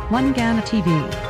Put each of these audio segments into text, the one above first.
One Ghana TV.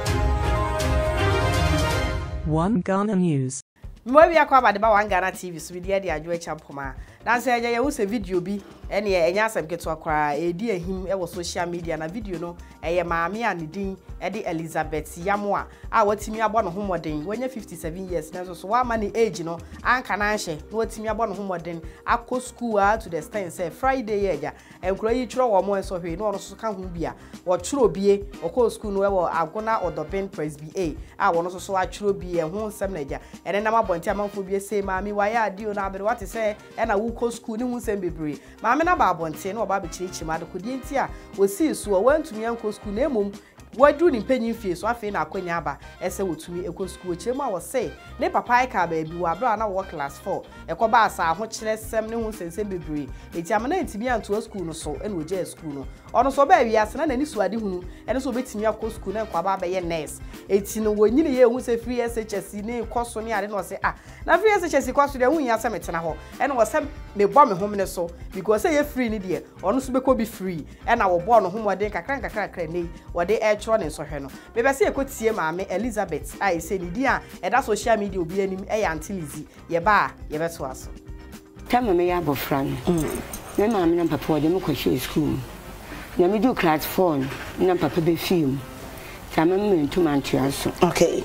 One Ghana News. Mwe ya kwa ba One Ghana TV so bi de adwo champoma. Dan se ya wo se video bi ene enya asem keto akwa edi ahim e wo social media na video no eye maame a ne din e de Elizabeth Yamoa a watimi abo no homoden wonya 57 years na so wa ma ne age no anka na nhye na watimi abo no homoden akọ school to the extent say Friday yeja enkuro yi twiro wo mo enso hwe na ono so ka ho bia wo twiro bie okọ school no e wo Agona Odoben Presby a wo no so wa twiro bie ho nsem na eja ene na mabonti amanfo bie say maame wa ya adi o na abere what say e na wo ko school ni hu nsem bebre maame na ba abonti na oba be chirichi ma de kodi enti a wosi so wantumi anko school na emom wadu ni penyin fie so afi na akwanya aba ese wotumi eko school chiremu a wo say ne papa ka ba bi wa bra na wo class 4 ekoba asa ho kire sem ne hu sense bebre enti amana ntimi anto school no so ene oje school no ono so ba wi ase na nani suade hunu ene so betimi akọ school na kwa ba ye nurse enti no wonyini ye hu se free SHS ne koso ne ade no se na free SHS koso de hu nya se metena ho ene wo se me bo me hom ne so because say ye free ni de ono so be ko be free ena wo bo no homoden kakra nei wo de tro ne so hwe no bebe se ekotie maame Elizabeth ai se ni di a eda social media obi anim e ya antilizi ye ba ye beto aso tama me ya bofra no me maame na papa wo de me kwahwe school na me do class 4 na papa be film tama me ntuma ntuaso okay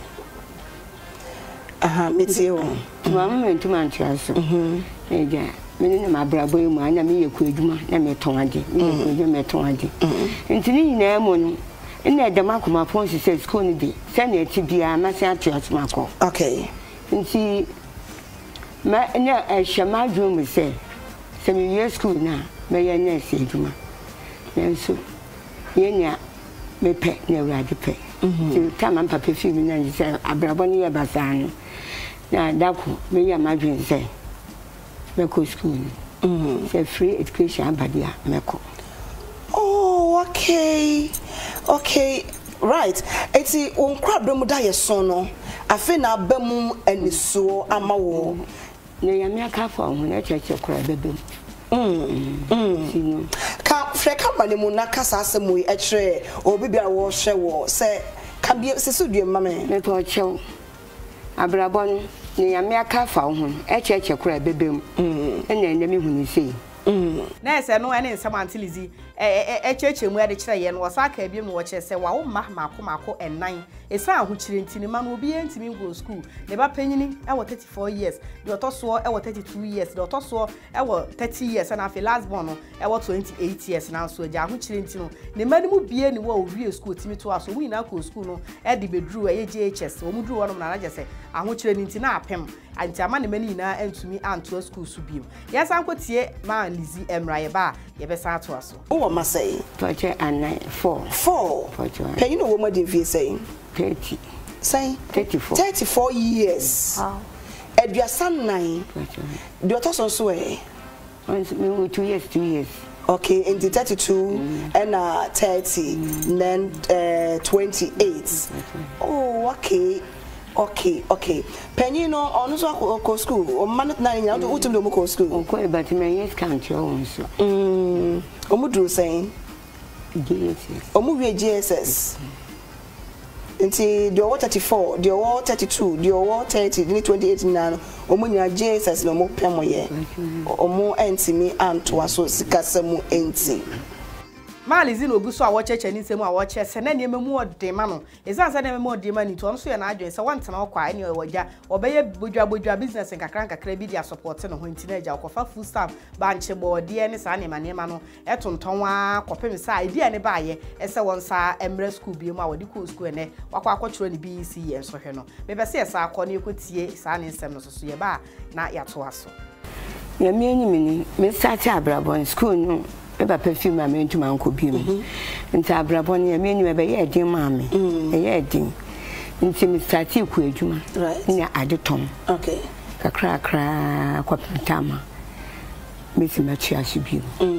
metio mama me ntuma ntuaso eja me ne ma brabo mu anya me ye ku adwuma na me ton ade me ton ade ntini nyina mu no ina da makoma ponsi se school ni di se na eti bia ma se atuaso mako okay nti ma nya shama drum se me ye school na me ye na se adwuma nenso ye nya me pe na urade pe ti tama papa fi mi na se abrabo ni ye basano na dako me ya madwen se me ko school say free education abadia me ko. Oh, okay, right. Eti onkra bremu da ye son no afi na abam eniso amawo na ya me aka fa ho na cheche kora bebem ka freka mane mu na kasa asemu e kire obi bia wo hwe wo se ka bia se so due mame me to chew abrabon na ya me aka fa ho e cheche kora bebem ene me hunu sei na ese no ene nsam antilizi cheche mu ade kire ye no wasaka abiem no wo kire se wa wo mako enan esa ahu kire ntini ma no obi entimi go school ne ba panyini e wo 34 years de otoso e wo 32 years de otoso e wo 30 years na afi last born no e wo 28 years na so ja ahu kire ntino ne mani mu bie ni wo wie school timi to aso wi na ko school no e de bedru e JHS wo mu dru wo no na je se ahu kire ntini apem anti ama ne mani na entumi anto school su biem yesa ankotie ma Lizzy Emra ba ye be sa to aso wo ma say torture and 4 can you know what my DV saying 30 say 34 years eduasan 9 the otoso so once me 2 years okay in the 32 and 30 then 28 oh okay penny no on so ko school o man na nya do utum do mo ko school ko but me yes count your own so o mu dru saying JSS o mu wie JSS nti the 34 the 32 the 30 the 28 na o mu nya JSS no mo pem ye o mu entimi anto aso sikasemu enti Malizi no guso a wo cheche ni nsemu a wo che se na ne memu odema no ezansa na memu odema ni to no so ye na adwen se wantena okwa ene wagya obeye bodwa business nkakra bi dia support no ho ntina agya okofa full staff banche boode ne sa ne manema no etonton wa kopem sa idea ne baaye ese wonsa emre school bi mu a wodi ko school ne wakwa akotro ne BEC ye so hwe no bebe se esa akọ ne ekotie sa ne nsem no so ye ba na yato aso ya mi enyimi ni me start abrabon school no eba perfume ma mentu manko biem nta abrabon ya menu ebe ye edin ma me ye edin nti mi start ku adwuma ni adetom okay kakra kwa pintama mesi machi asibiem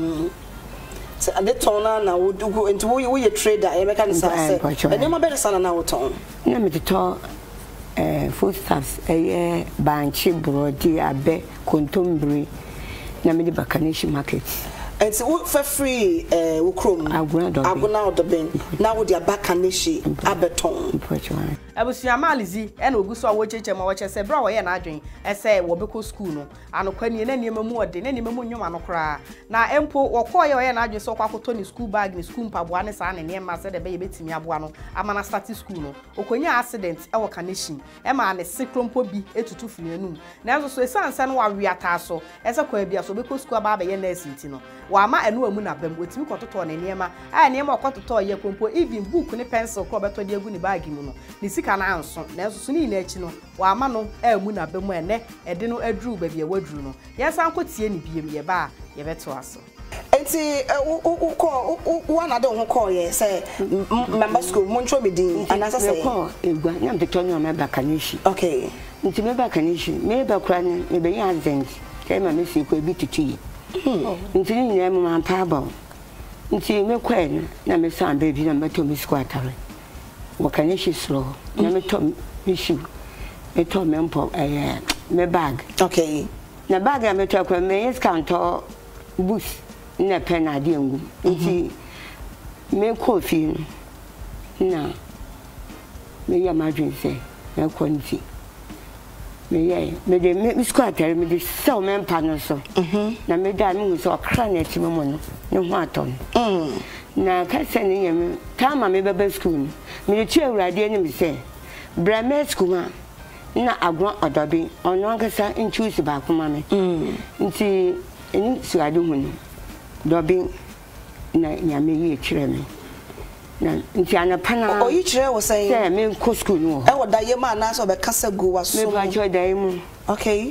so adetom na wo dugu nti wo ye trader e meka nsa se ene ma be sana na wo ton na mi to foodstuffs banchi brodi abe kontombri na mi de bakanishi market and so for free ukrom aguna odobin na wo dia bakanishi abeton abusua malizi e na oguso awocheche ma woche se bra wo ye na adwen ese wo beko school no anokwani na niam mu ode na niam mu nyoma no kra na empo wo ko ye na adwen so kwakoto ni school bag ni school mpaboa ne sa ne niam se de be ye betimi aboa no amana start school no okonya accident e wo kanishin e ma ne sikrompo bi etutu funanum na enso so esanse no wa wiata so ese kwa bia so beko school aba ye na asinti no wa ma enu amu na bam otimi kototo ne niam a niam okototo ye krompo even book ne pencil ko beto de agu ni bag mu no ni sika na anso na enso so ni na achi no wa ma no amu na bam ene ede no aduru ba bia waduru no yensan kotie ni biem ye ba ye beto aso enti one ade ho call ye say member school moncho medin anasa say call egwa nyam de tonyo me bakanishi okay nti me bakanishi me ba kra ne me be yan zengi kai ma me si ko bi tutu nti ni nyam ma pa ba nti me kwen na me san baby na me to me squatare wo kanishi slow na me to me shoe me to me mpo me bag okay na bag ya me to ko me scanto bus na pen ade ngum nti me coffee na me ya madwin se na kwonti me de me squatter me de so me mpa no so na me da me so okra na ti me mo no ne ho aton na ka se ne yem ta ma me baba school me de tu awurade ani me se bra me school ma na agro odobi ono ankasa introduce ba kuma me nti eni suade hu ni dobi na nyame yi kire me na nti anapana o yi kire wo say me ko school no e wo da ye ma na so be kasa go waso me ba jo da mu okay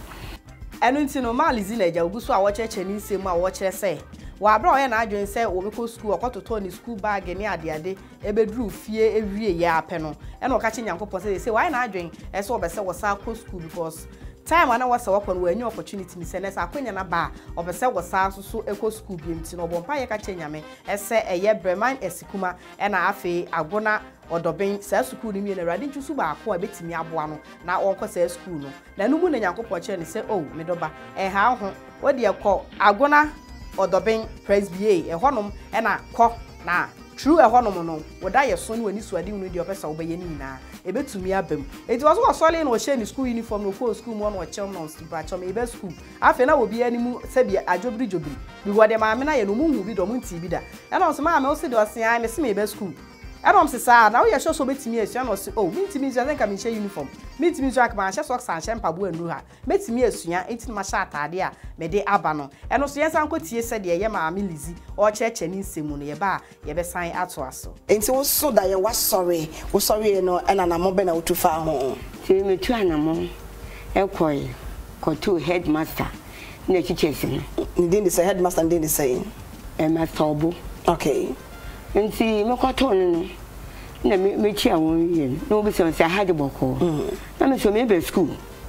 enu nti no malizi na eja oguso a wo cheche ni nsemu a wo kire say wa bra oye na adwen say wo be ko school okototo ni school bag ni ade ebedru fie ewie ye ape no e na okache nyankopon say why na adwen e so obese wo sa ko school because time ana wasa wakon we any opportunity ni sense akwanya na ba obese wo sa so eco school bi nti no bompa ye ka chenyame ese eye breman esikuma e na afi agona odoben sa school ni mi na radi ntusu ba akọ betimi aboa no na wonko sa school no na numu na nyankopon che ni say oh me doba ha ho wo de ekọ agona odoben presbyay honom e na kọ na true honom no woda ye so ni wani suade unu de opesa wo be ye ni na ebetumi abam eti waso wasole na o she ni school uniform no for school mo no chem no stupid chom ebe school afi na obi animu se bi ajobri bi wo de maame na ye no muhu bi do mu nti bi da e na o se maame o se de o se ai me se me ebe school e no se sa na wo ye so betimi esu na o se oh mi ntimi nsu ka mi she uniform mi ntimi nsu aka ma she socks and shempa bo anu ha metimi esua enti ma sha atade a me de aba no e no so yensan kotie se de ye maame lizi o cheche ni nsemu no ye ba ye be san ato aso enti wo so da ye wa sorry no e na mo be na wo tu fa ho ti me tu anamo e koy ko tu headmaster na chichese no ndi ni say headmaster ndi ni say e ma tobo okay nti me kwato no na me chi awon yen na obi se say hard boko na me so me be school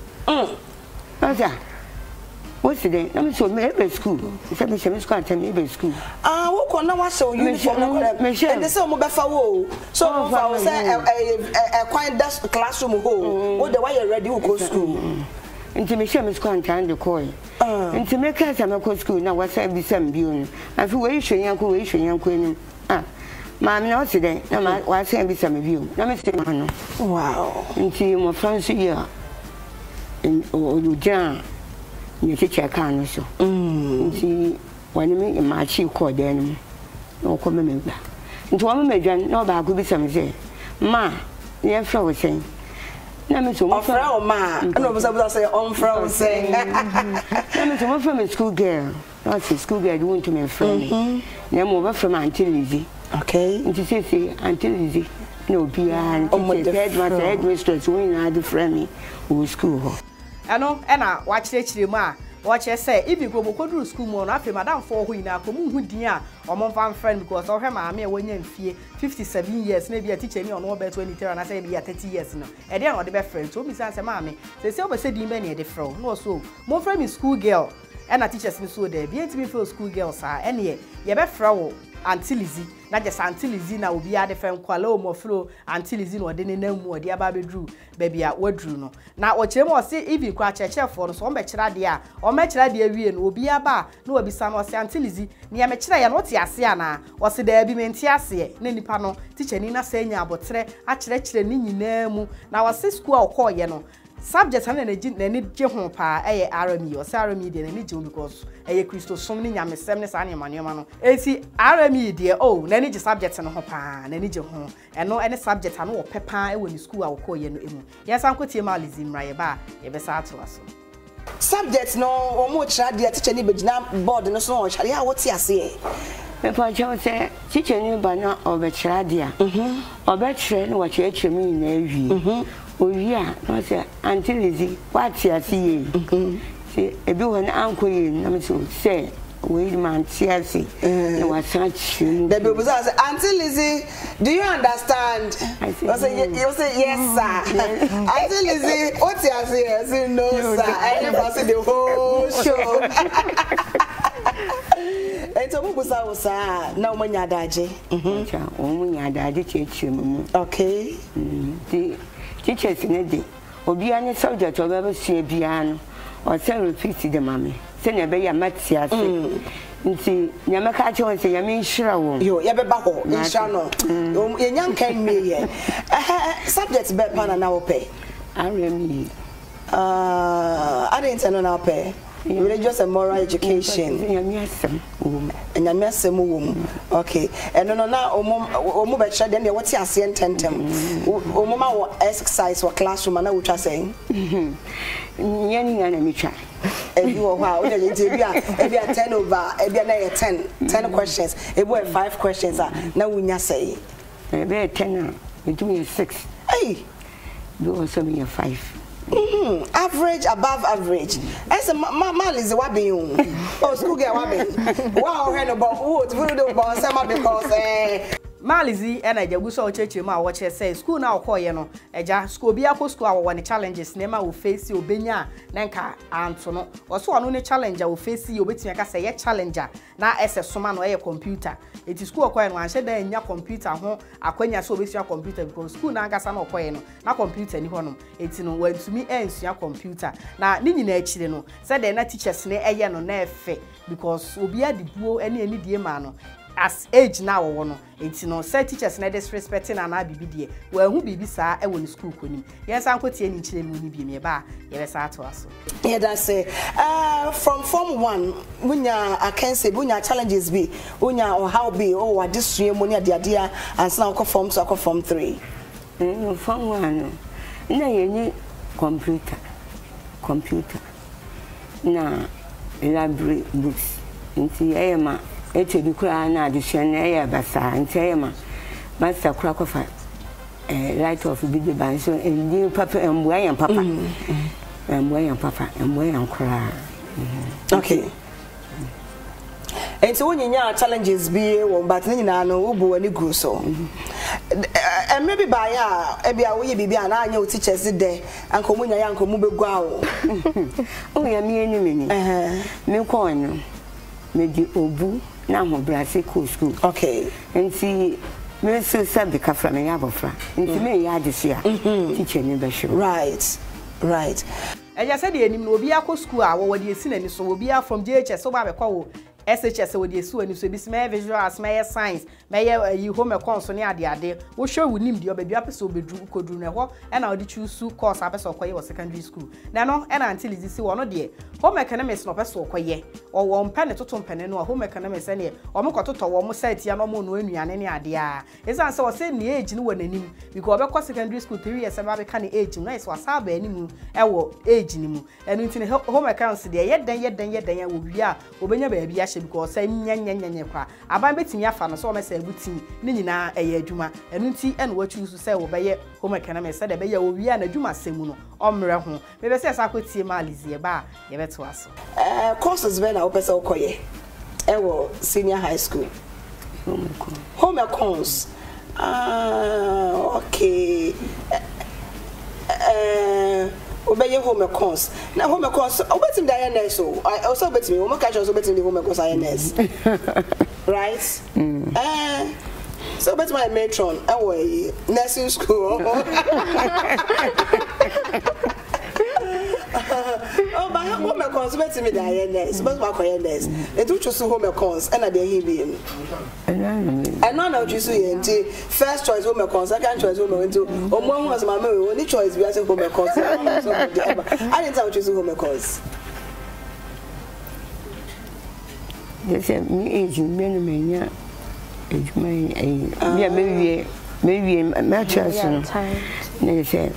asa what's the na me so me be school se me school at me be school wo ko na wa so uniform no correct and say mo be fa wo so mo fa say quite that classroom ho wo the way you ready wo go school nti me share me school and the call nti me ka say me go school na wa say bi sam bi onu afi we hwenyan ko ni Mama na ose den na wa say bi sam bi o na me say ma no wow nti mo France here in Ojujan ni teacher kan no so nti wani me ma chi ko den no ko me gba nti wa me dwan na ba ko bi sam say ma ye fra wo say na me so mo fra o ma no be say on fra wo say na me so mo from school girl not school girl you want to me friend na mo ba from Auntie Lizzie okay nti say Auntie Lizzie no be headmistress when I do friend me wo school ho eno e na wa kirechire mu a wo che say ibi go bokoduru school mu no afi madam for ho ina ko mu hu din a omo fan friend because o hwe maame e wonya mfie 57 years na bi a teacher ni ono be 23 na say bi a 30 years no e dey no de be friend so mi say maame say obe say din be na e de fro no so mo friend me school girl and a teachers ni so there be ntimi for school girls ah ene ye be fra wo Auntie Lizzie na just Auntie Lizzie na obi ade fem kwala o mofro Auntie Lizzie no de ne namu ode aba bedru baby a wadru no na o kire mo se even kwa chechefo no so o mekira de a o mekira de awie no obi aba na obisa no se Auntie Lizzie ne ya mekira ya no te ase ana o se da bi menti ase na nipa no teacher ni na se nya abotre a kire ni nyina mu na o se school a o call ye no subject na ne je ho pa eye RME o se RME de na ne je because eye Christo som ni nyamesem ne sa ne manema no eti RME de o na ne je subject no ho pa na ne je ho eno ene subject na wo pepa e wo ni school a wo call ye no emu yes an kotie ma Lizzie mra ye ba ye be sa ato aso subject no o mo kira de teacher ni begina board no so o chare ya wo ti ase me pa che o se teacher ni ba na o be kira de a o be kire ni wo kire mi na awie Oya, no say Auntie Lizzie, what you see? See, a do an uncle in Namasu say, wait, man, see, no, was such you. The people say, Auntie Lizzie, do you understand? I say, you say, yes, sir. Auntie Lizzie, what you say? I say, no, sir. I never see the whole show. And so, what was I? No, when you're daji. When you're daji, okay. Teachers in a day, or be any subject of ever see a piano, or send repeat the mammy. Send a bay a matsia. See, Yamakacho and say, I mean, sure, you ever baho, Shano. Your young can me. Subjects bet pan an hour pay. I didn't send an hour pay. Religious and moral education. And a mess okay. And no, now, Omo Betcha, then what's your saying tentem? Omoma exercise or classroom, and I would just saying. Yanning and me try. And you are wow, if you are 10 over, if you are 10 questions, it were 5 questions. Now we just say, maybe 10, you do me 6. Hey, you also me a 5. Average, above average. As a man is what be you. Oh, school girl, what be? Wow, heard about what we do about some because Malizi and I just saw church ma watch say school now call you no eja school bi akọ school our one challenges na ma wo face obenya na nka anto no so ono ne challenger wo face obetumi aka say ye challenger na ese soma no ye computer eti school call no anhye da nya computer ho akwanya so obesua computer because school na ngasa na call no na computer ni ho no eti no wantumi ensua computer na ni nyina akire no say the na teachers ne eye no na efe because obi adibuo ene ani die ma no as age now wono enti no say teachers na disrespecting na bibi die wa hu bibi saa e woni school konim yes ankotie ni kire mu ni bi me ba ye be saa to aso yeah that's it from form 1 bunya I can say bunya challenges be bunya or how be oh what this money ade and now ko form 2 ko form 3 form 1 na ye ni computer na library books nti eyema eche bi kura na addition na basa ntema master kura kofa right of bi de ban so ndi papa emboyan papa emboyan kura okay and so when you challenges be one but nyina no wo bo ani gu so and maybe by ya e bia wo ye bibia na anya teachers de anko munya ya anko mu begu awo o ya mi eni me ko no me di obu na ho brase ko school okay nti me so sabe ka fra me ya bofra nti me ya adisia teacher ni be show right eja said the enim no obi akọ school a wo de esi na ni so obi a from JHS so ba be kwa wo SHS wo de esi wani so bi small visual as my science my home econ so ne ade wo hwe wunim de oba bia pese obedru kodru na ho e na odi choose course apese okoye wo secondary school na no e na until this si wono de home economics no pese okoye o wo mpa ne toto mpane no home economics ne o mo kototo wo mo site ya no mo no anuane ne ade a esan se wo se ne age ne wonanim because obekọ secondary school 3 years ba be ka ne age no is wasaba animu e wo age ni mu enu ntine home accounts de yeden ya wo bia obenya ba bia because say nyanya kwa aban betimi afa no so o mesa ebuti ni nyina eye adwuma enu nti ene wa choose say wo beye home economics say de beye wo wi na adwuma semu no omre ho me be say sakotie ma alizie ba ye beto aso courses be na opesa okoye e wo senior high school home econs okay obey home accounts. Now home accounts, obetim the INS so. I also obetim home catch also obetim the home accounts INS. Right? So obetim my matron away nursing school. Oh, but home accounts obetim the INS, but my INS. And do choose home accounts and I dey him. And none of you see first choice home accounts, second choice home into or one was my only choice we are home accounts. I didn't tell you home accounts. Yes, me age many maybe matches. They say,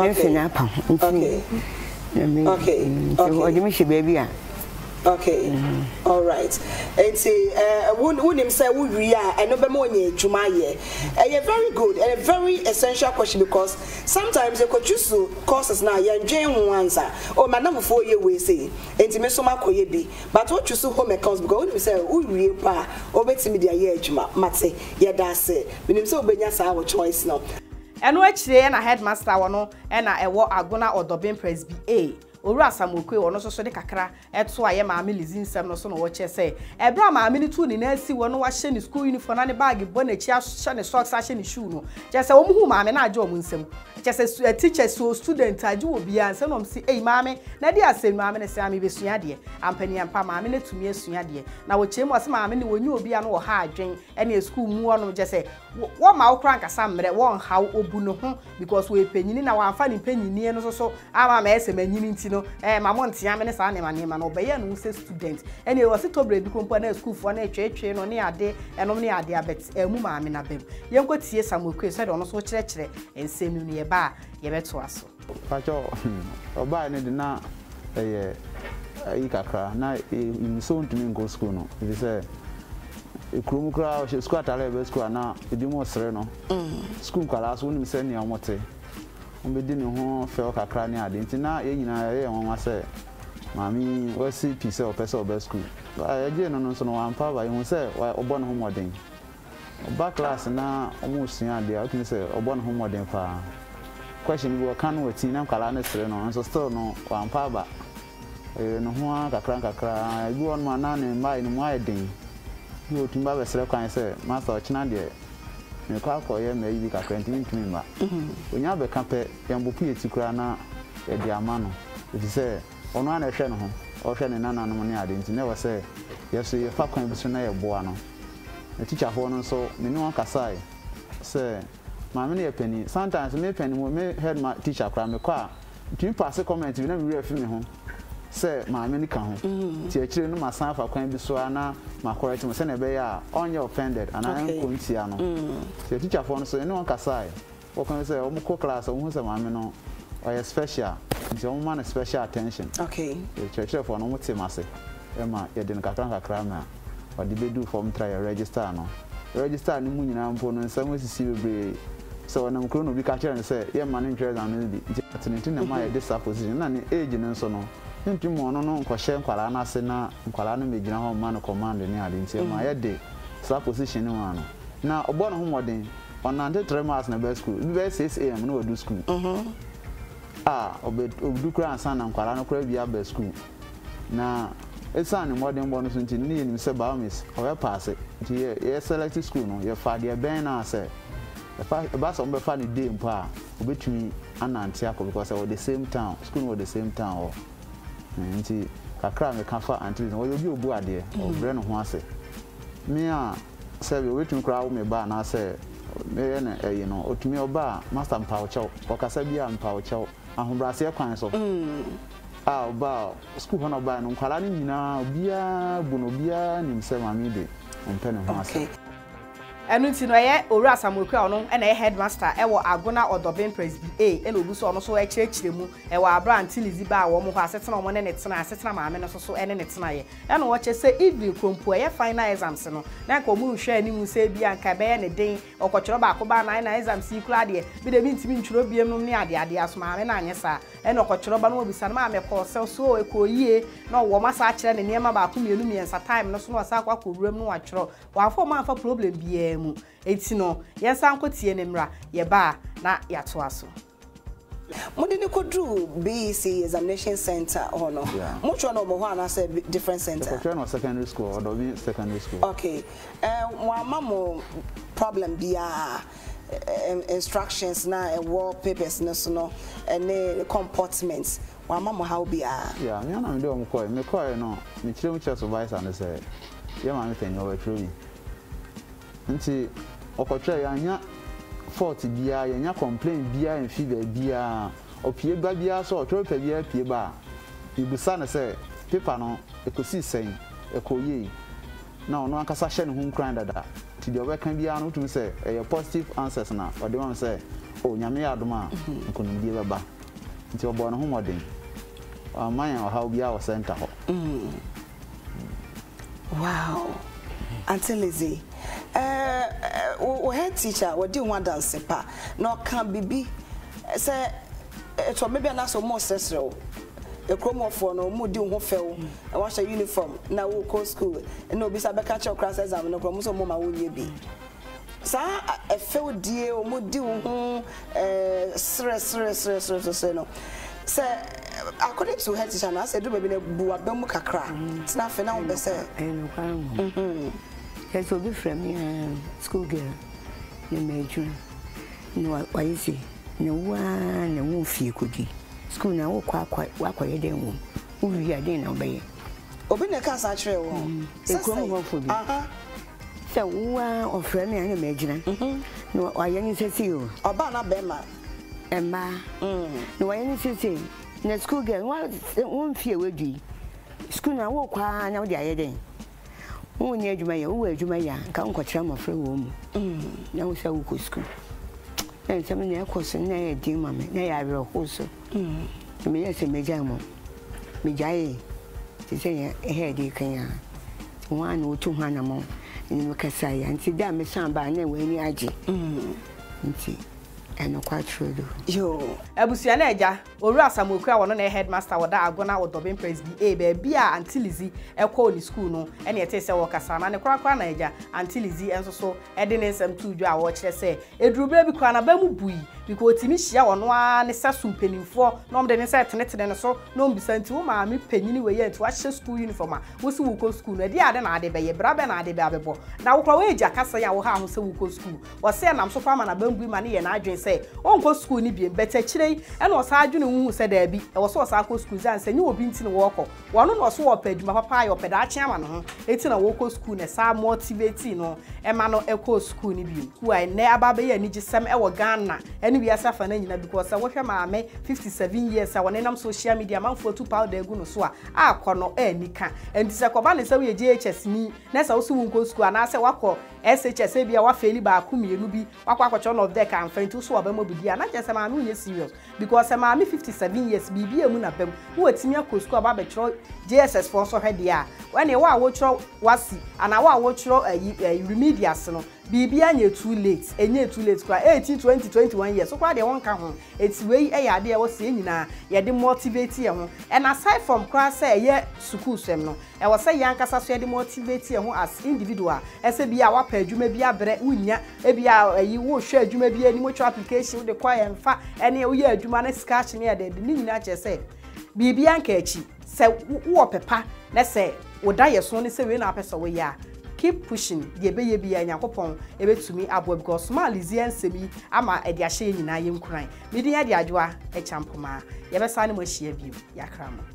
okay. Okay, all right. And say, wouldn't say we are and no more Jumaye. A very good and a very essential question because sometimes you could choose courses now. You're Jane answer or my number 4 year we say, and to me so much be. But what you home accounts because we say, we pa or bet me the year Juma, Matse, yeah, that's it. We need so be our choice now. And which day and a headmaster one and I walk Agona or Dobin Presby A. Ora Samokwe ono so de kakra eto aye maame lizin sem no so no wo che say ebra maame ni tu ni na asi wo no wa hye ni school uniform na ne bag bo na chi hye ne socks hye ni shoe no che say wo mu maame na aje omu nsem che say teacher so student aje obi an se no msi maame na de asem maame ne se ame besua de ampani ampa maame na tumi asua de na wo che mu ase maame ne wonyu obi an wo ha adwen ene school mu ono je say wo ma wo kran kasa mre wo haw obu no ho because we panyini na wa amfa ni panyini no so ama ma ese manyini nti no mama ntia me ne sa ne manema no be ye no se student ene wo se tobre bi kompo na school fo na etwetwe no ne ade enom ne ade abet emu maame na bem ye nkotie Samokwe se de ono so kyerɛkyerɛ ensem no ye ba ye beto aso pacho oba ne de na yi kakra na so ntumi go school no bi se ekrum kra o school atare be school na edimo sere no school kwala so nim se ne omote ombedi ne ho fe kakra ne ade nti na ye nyina ye won se mami wasi pise o pese o be school aje no so no ampa ba ye se obo ne ho modern ba class na omo sua ade o tin se obo ne ho modern pa question bi o kan wati na kwala ne sere no so still no ampa ba no ho kakra bi won ma na ne mai ne mo aden you tumba be sere kwan se master ochina de me kwa ye me yi ka kwenti ntumi ma onya be kape yambopu etikura na e di ama no it say ono ana hwe no ho o hwe ne nana no ne ade ntine we say yeso ye fa kwan bi so na ye boa no e teacher ho no so me no kasai say ma me ne pani sometimes me pani mo me head my teacher kra me kwa ntumi pass comment bi na me refi me ho say ma me ni ka ho ti a kire no ma san fa kwan bi so ana ma correct mo say na be ya onye offended ana enko ntia no ti teacher for no so ene won kasai o kan say o mo ko class o mo say ma me no o ye special nti o mo man special attention okay teacher for no mo te ma say e ma ye de kakra ma o de bedu form try register no register ni mu nyina mpo no nsam osisi bebre so na mkro no bi ka kire no say ye ma ne ntwe exam no bi nti na ma ye this position na ne age no so no nti mo no nkɔhye nkwala na ase na nkwala no megina ho ma no command ne ade nti ma ye de sa position no ano na obo no ho modern on 93 miles na be school be 6 am no do school obedu kra ansa na nkwala no kra bia be school na esa ne modern bo no so nti ni nim se biomis o ye pass nti ye select school no ye fa de ben na ase ba so be fa ni day mpa obetumi anantia ko because we the same town school was the same town nti kakra me kafa until wo yobi obu ade obre no ho ase me a se we wetum kra wo me ba na se me na you know otumi oba master mpawo chew okasa bia mpawo chew ahobrase kwan so oba school hono ba no kwala ni nyina bia buno bia nim se mami de ompe no ho ase enu ti no ye Owura Samokwe ono na ye headmaster e wo Agona Odobin Presby A na obu so ono so e kyerɛkyerɛ mu e wo Abraham Tilizi ba wo mo ho asetena mo ne ne tena asetena maame no so ene ne tena ye e no wo kye se even krompo ye final exams no na ka mu hwɛ ani mu se bia nka be ye ne den okɔkyerɛ ba ko ba na exams yi kura de bi de bi ntimi ntwuro biem no ne ade aso maame na anye sa e no okɔkyerɛ ba no obisa no maame kɔ so e kɔ yie na wo ma sa kyerɛ ne niema ba ko mienu miensa time no so no sa akwa kɔ wuram no wa kyerɛ wa afɔ ma afa problem bia mu eti no yensa nkotie ne mra ye ba na yato aso Mo didn't go do BEC examination center or no. Much one of Mohana said different center. The secondary school or the secondary school. Okay. One mamo problem be instructions na wallpapers no and the comportments. One mama how be yeah, me na me do am call. Me call no. Me chire mu chire supervisor and say, "Yeah, mama tell you over through me." Nti okotre ya nya fault bia ya nya complaint bia en fi bia opie ba bia so otro pa bia pie ba ibusa na say paper no ekosi sen ekoye na ono akasa hye ne ho nkran dada ti de obeka bia no tum say e positive answers na ode man say o nyame ya adoma nkonum bia ba nti obo no ho modern man ya how bia o center ho wow Auntie Lizzie head teacher we do one dance pa no can bibi say to maybe na so more stressful e kromo for no mu di ho few e wa sha uniform na wo go school e no bi sa be catch your class exam no kromo so mo ma wo ye bi sa e few die o mu di ho stress no say according to head teacher na say do baby na buwa be mu kakra tina fe na wo be say no kan yes will be from school girl na major no why see no one na wo fie kodi school na wo kwa ye den wo wi ya den na obeye obi na ka sa kire wo e ko mo fo bi so wa ofre me na major no why yin sesi o oba na be ma emma no why yin sesi na school girl wo fie wedi school na wo kwa na wo dia ye den wo ni adwuma ya wo adwuma ya ka nkɔkyerɛ mafrɛ wo mu na wo sɛ wo kɔ school na nsɛm na ɛkɔ so na yɛ din ma me na yɛ awerɛho so me yɛ sɛ megya mo megyae te sɛ yɛ ɛhɛ de kan ya wo ana wo to ho anamɔ ni me kasa ya nti da me san ba na wani agye nti eno kwatro do yo abusua na eja oru asamoku a wono na headmaster woda agona wodobin praise be be a Auntie Lizzie ekọ ni school no ene ete se wo kasa na ne krakra na eja Auntie Lizzie enso so ede ne nsem tuju a wo kire se edurubra bi kwa na ba mu bui biko otimi hia wono a ne sasu mpenimfo no mde ne se tenetene ne so no mbisa nti wo ma me panyini we ye nti wa hye school uniform a wo si wo ko school no ade ade na ade be ye bra be na ade be abebo na wo kra we eja kasa ya wo ha ho se wo ko school wo se nam so fa ma na bambui ma ne ye na adwen say onko school ni bi beta chirei e na osa adwene hu se da bi e wo so osa akọ school zan se nyi obi ntini wo kọ wono no so wo paduma papa ayo peda a chiama no ho eti na wo ko school na sa motivate no e ma no ekọ school ni bi ku ai ne aba be ya ni gisem e wo Ghana eni bi asafa na nyina because wo hwe maame 57 years a wona nam social media man for 2 pound egu no so a akọ no anika enti se koba ne se wo ye GHS ni na se wo so wo school na se wakọ SHS bia wa feli ba akumienu bi wakọ akọcho no of the can find to so abamo bi dia na jese ma no nye serious because ma me 57 years bibi emu na pem wo atimi akọ school aba be chro JSS for so hwe dia when e wa wo chro wasi ana wa wo chro remedials no bibi anya too late enye too late kwa 18 20 21 years so kwa de won ka ho eti wei e ya de wo se nyina ye de motivate ye ho and aside from kwa say ye school swem no e wo say yankasa so ye de motivate ye ho as individual ese bia wa pa adwuma bia bre unya e bia yi wo hwe adwuma bia ni mo twa application de kwa ye mfa ene wo ye adwuma na scratch ne ye de ni nyina che say bibi anka achi se wo pepa na se wo da ye so ne se we na apesa wo ya keep pushing the ebeye bia Nyankopon ebetumi abo because small Lizzie ensemi ama e de ahye nyina ye nkuran medi ya de adwoa e champoma ye be sa ne mo hia biu yakrama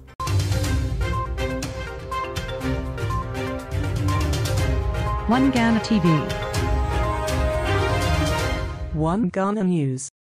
One Ghana TV. One Ghana News.